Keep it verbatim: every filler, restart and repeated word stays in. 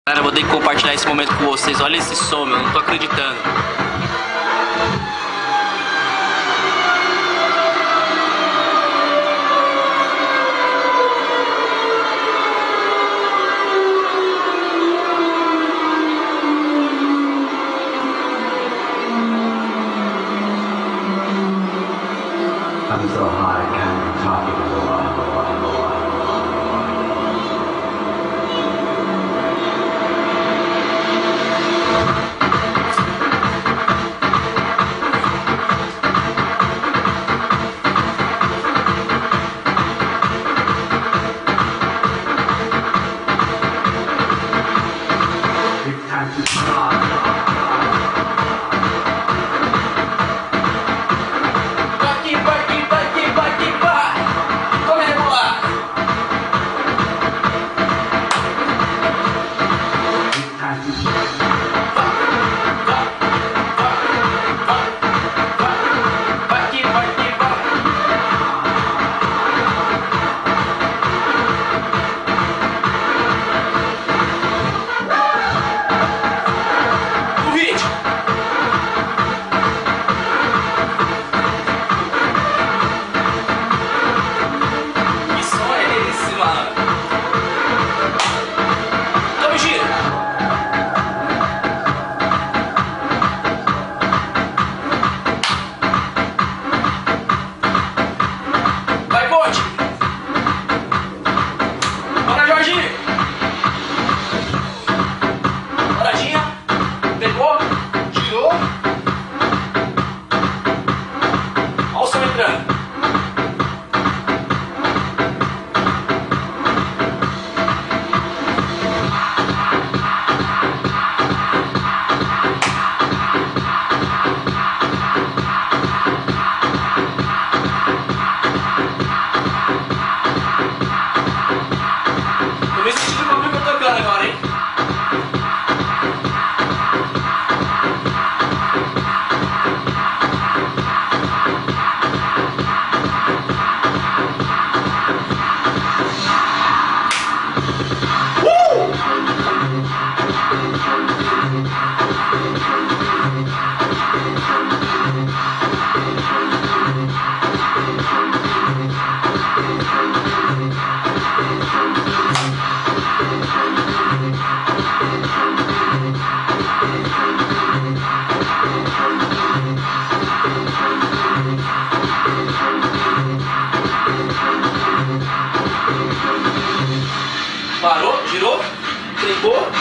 Galera, eu vou ter que compartilhar esse momento com vocês. Olha esse som, meu, não tô acreditando. I'm so high, I can't be talking. It's time to start. Parou, girou, trincou.